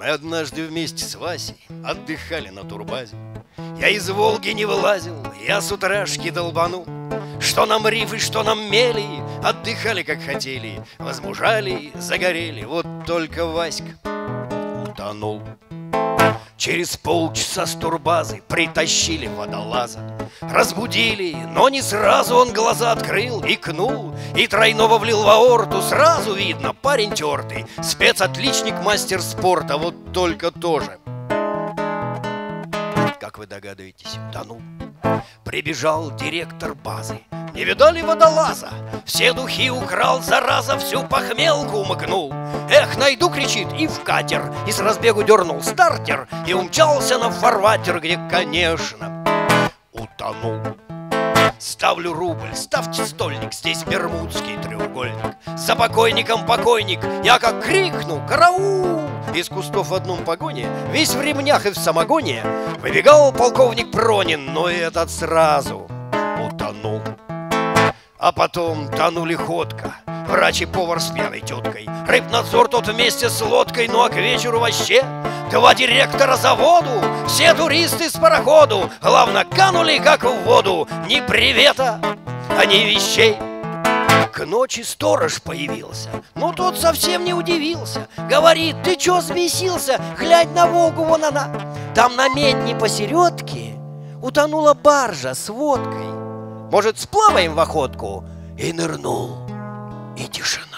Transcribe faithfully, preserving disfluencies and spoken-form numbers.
Мы однажды вместе с Васей отдыхали на турбазе. Я из Волги не вылазил, я с утрашки долбанул. Что нам рифы, что нам мели, отдыхали как хотели, возмужали, загорели. Вот только Васька утонул. Через полчаса с турбазы притащили водолаза. Разбудили, но не сразу он глаза открыл, икнул и тройного влил в аорту. Сразу видно, парень тертый, спецотличник, мастер спорта. Вот только тоже, как вы догадываетесь, утонул. Прибежал директор базы. Не видали водолаза? Все духи украл, зараза, всю похмелку умыкнул. Эх, найду, кричит, и в катер, и с разбегу дернул стартер, и умчался на фарватер, где, конечно, утонул. Ставлю рубль, ставьте стольник, здесь бермудский треугольник. За покойником покойник, я как крикну «Караул!» Из кустов в одном погоне, весь в ремнях и в самогоне, выбегал полковник Пронин, но и этот сразу утонул. А потом тонули ходка, врач и повар с пьяной теткой, рыбнадзор тот вместе с лодкой, ну а к вечеру вообще два директора заводу, все туристы с пароходу, главное, канули как в воду. Ни привета, а ни вещей. К ночи сторож появился, но тот совсем не удивился. Говорит: ты чё взбесился? Глянь на Волгу, вон она. Там на медне посередке утонула баржа с водкой. Может, сплаваем в охотку? И нырнул, и тишина.